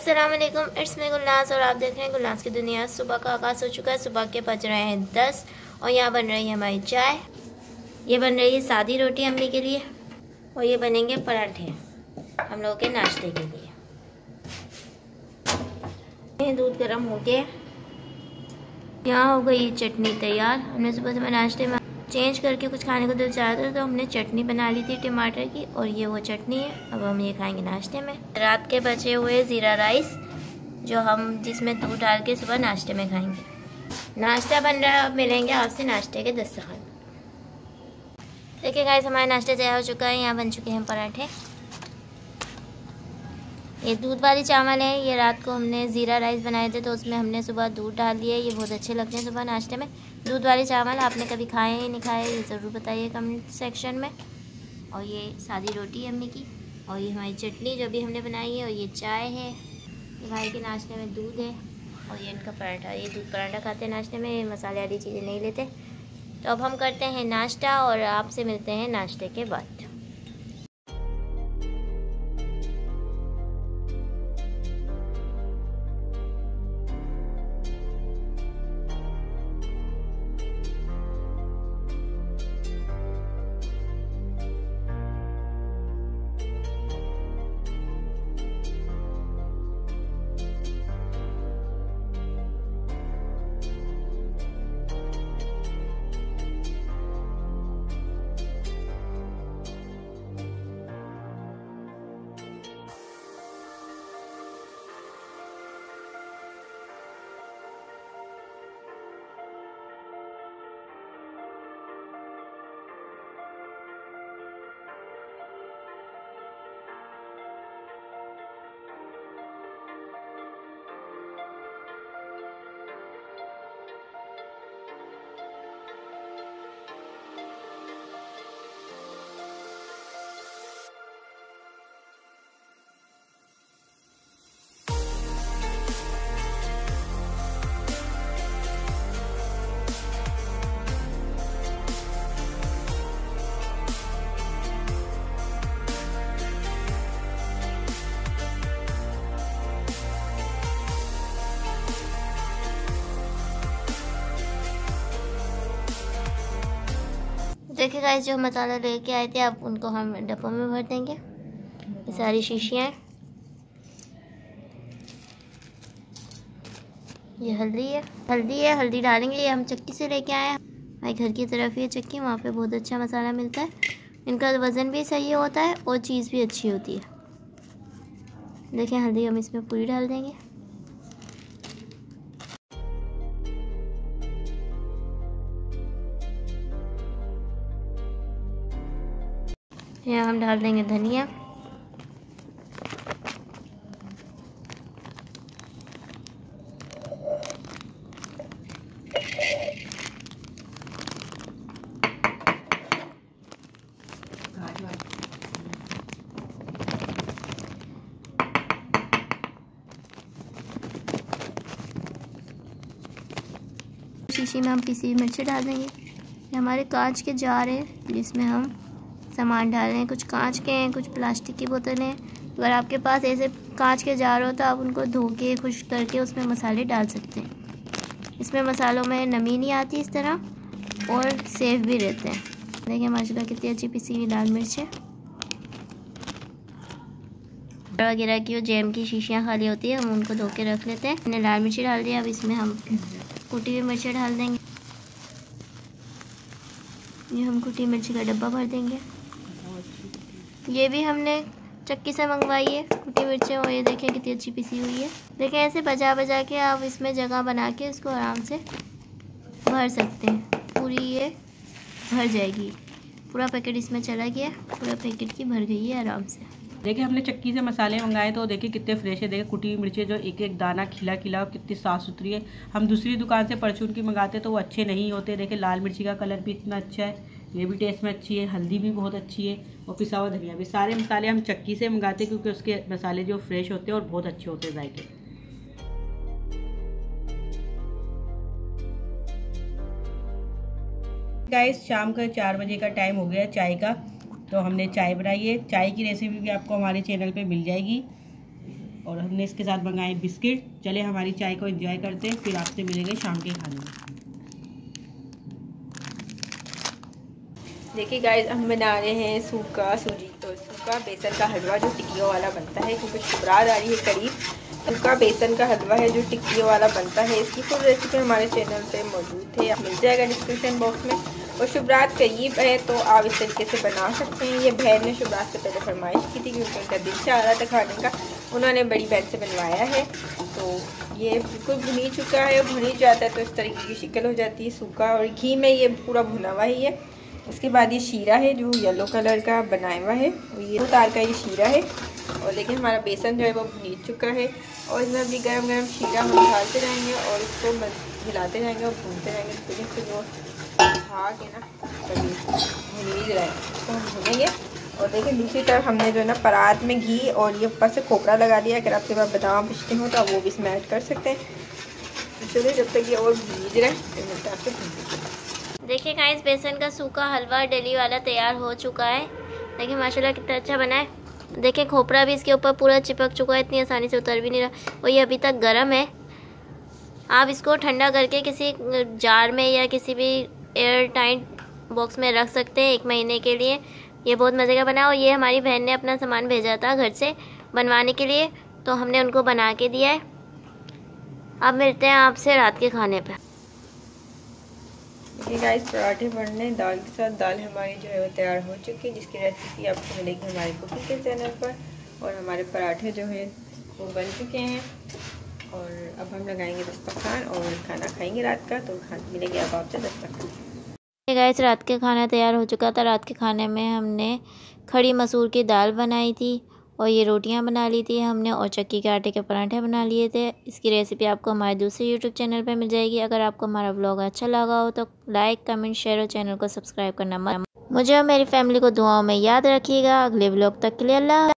अस्सलाम वालेकुम, it's me Gulnaz और आप देख रहे हैं गुलनाज की दुनिया। सुबह का आगाज़ हो चुका है, सुबह के बज रहे हैं 10 और यहाँ बन रही है हमारी चाय। ये बन रही है सादी रोटी अम्मी के लिए और ये बनेंगे पराठे हम लोगों के नाश्ते के लिए। दूध गर्म हो गया, यहाँ हो गई चटनी तैयार। हमने सुबह सुबह नाश्ते में चेंज करके कुछ खाने को दिल चाह था तो हमने चटनी बना ली थी टमाटर की, और ये वो चटनी है। अब हम ये खाएंगे नाश्ते में। रात के बचे हुए ज़ीरा राइस जो हम जिसमें दूध डाल के सुबह नाश्ते में खाएंगे। नाश्ता बन रहा है, अब मिलेंगे आपसे नाश्ते के दस्तरखान। देखिए गाइस, हमारा नाश्ता तैयार हो चुका है। यहाँ बन चुके हैं पराठे। ये दूध वाली चावल है, ये रात को हमने ज़ीरा राइस बनाए थे तो उसमें हमने सुबह दूध डाल दिया। ये बहुत अच्छे लगते हैं सुबह नाश्ते में। दूध वाले चावल आपने कभी खाए या नहीं खाए ये ज़रूर बताइए कमेंट सेक्शन में। और ये सादी रोटी अम्मी की, और ये हमारी चटनी जो भी हमने बनाई है, और ये चाय है। ये भाई के नाश्ते में दूध है, और ये इनका पराठा। ये दूध पराठा खाते हैं नाश्ते में, मसाले वाली चीज़ें नहीं लेते। तो अब हम करते हैं नाश्ता और आपसे मिलते हैं नाश्ते के बाद। देखिए गाइस, जो मसाला लेके आए थे अब उनको हम डब्बों में भर देंगे। ये सारी शीशियाँ, ये हल्दी है, हल्दी डालेंगे। ये हम चक्की से लेके आए हैं, हमारे घर की तरफ ये चक्की, वहाँ पे बहुत अच्छा मसाला मिलता है। इनका वज़न भी सही होता है और चीज़ भी अच्छी होती है। देखिए हल्दी हम इसमें पूरी डाल देंगे। यहाँ हम डाल देंगे धनिया, शीशी में हम पिसी हुई मिर्ची डाल देंगे। ये हमारे कांच के जार है जिसमें हम सामान डाल रहे हैं। कुछ कांच के हैं, कुछ प्लास्टिक की बोतलें हैं। अगर आपके पास ऐसे कांच के जार हो तो आप उनको धो के खुश करके उसमें मसाले डाल सकते हैं। इसमें मसालों में नमी नहीं आती इस तरह, और सेफ भी रहते हैं। देखिए माशाल्लाह कितनी अच्छी पिसी हुई लाल मिर्च है। वगैरह की जो जैम की शीशियाँ खाली होती है हम उनको धो के रख लेते हैं। मैंने लाल मिर्ची डाल दिया, अब इसमें हम कुटी हुई मिर्ची डाल देंगे। ये हम कुटी मिर्ची का डब्बा भर देंगे। ये भी हमने चक्की से मंगवाई है कुटी मिर्चें, और ये देखें कितनी अच्छी पिसी हुई है। देखें ऐसे बजा बजा के आप इसमें जगह बना के इसको आराम से भर सकते हैं। पूरी ये भर जाएगी। पूरा पैकेट इसमें चला गया, पूरा पैकेट की भर गई है आराम से। देखिए हमने चक्की से मसाले मंगाए तो देखिए कितने फ्रेश है। देखिए कुटी हुई मिर्चें जो एक एक दाना खिला खिला और कितनी साफ़ सुथरी है। हम दूसरी दुकान से परचून की मंगाते तो वो अच्छे नहीं होते। देखिए लाल मिर्ची का कलर भी इतना अच्छा है, ये भी टेस्ट में अच्छी है, हल्दी भी बहुत अच्छी है, और पिसा हुआ धनिया भी। सारे मसाले हम चक्की से मंगाते क्योंकि उसके मसाले जो फ्रेश होते हैं और बहुत अच्छे होते हैं जायके। गाइस शाम का 4 बजे का टाइम हो गया चाय का, तो हमने चाय बनाई है। चाय की रेसिपी भी आपको हमारे चैनल पे मिल जाएगी। और हमने इसके साथ मंगाए बिस्किट। चले हमारी चाय को एंजॉय करते हैं, फिर आपसे मिलेंगे शाम के खाने में। देखिए गाइस, हम बना रहे हैं सूखा सूजी तो सूखा बेसन का हलवा जो टिक्कियों वाला बनता है, क्योंकि शुभरात आ रही है करीब। सूखा बेसन का हलवा है जो टिक्कियों वाला बनता है। इसकी फुल रेसिपी हमारे चैनल पे मौजूद है, मिल जाएगा डिस्क्रिप्शन बॉक्स में। और शुभरात करीब है तो आप इस तरीके से बना सकते हैं। ये बहन ने शुभरात से पहले फरमाइश की थी क्योंकि उनका दिल चाह रहा था खाने का, उन्होंने बड़ी बहन से बनवाया है। तो ये बिल्कुल भुनी चुका है, भुनी जाता है तो इस तरीके की शिकल हो जाती है सूखा, और घी में ये पूरा भुना हुआ ही है। उसके बाद ये शीरा है जो येलो कलर का बनाया हुआ है, ये 2 तार का ये शीरा है। और देखिए हमारा बेसन जो है वो भुनी चुका है, और इसमें अभी गरम गरम शीरा हम डालते जाएंगे और इसको हिलाते जाएंगे और भूनते जाएंगे। तो देखिए जो भाग है ना कभी भुनी रहा है उसको हम भूनेंगे। और देखिए दूसरी तरफ हमने जो है ना परात में घी और ये ऊपर से खोपरा लगा दिया। अगर आपके पास बादाम पिसते हो तो आप वो भी इसमें ऐड कर सकते हैं। तो चलिए जब तक ये और भून रहे तो मिलता है आपसे। देखिए गाइस, बेसन का सूखा हलवा डेली वाला तैयार हो चुका है। देखिए माशाल्लाह कितना अच्छा बना है। देखिए खोपरा भी इसके ऊपर पूरा चिपक चुका है, इतनी आसानी से उतर भी नहीं रहा, और ये अभी तक गर्म है। आप इसको ठंडा करके किसी जार में या किसी भी एयर टाइट बॉक्स में रख सकते हैं 1 महीने के लिए। ये बहुत मज़े का बना। और ये हमारी बहन ने अपना सामान भेजा था घर से बनवाने के लिए, तो हमने उनको बना के दिया है। अब मिलते हैं आपसे रात के खाने पे। देखिए गाइस, पराठे बनने दाल के साथ, दाल हमारी जो है वो तैयार हो चुकी है, जिसकी रेसिपी आपको मिलेगी हमारे कुकिंग के चैनल पर। और हमारे पराठे जो है वो बन चुके हैं, और अब हम लगाएंगे दस्तरखान और खाना खाएंगे रात का। तो खाना मिलेगी अब आपसे दस्तरखान। गाइस, रात के खाना तैयार हो चुका था। रात के खाने में हमने खड़ी मसूर की दाल बनाई थी, और ये रोटियां बना ली थी हमने, और चक्की के आटे के पराठे बना लिए थे। इसकी रेसिपी आपको हमारे दूसरे यूट्यूब चैनल पे मिल जाएगी। अगर आपको हमारा व्लॉग अच्छा लगा हो तो लाइक, कमेंट, शेयर और चैनल को सब्सक्राइब करना मत। मुझे और मेरी फैमिली को दुआओं में याद रखिएगा। अगले व्लॉग तक के लिए अल्लाह।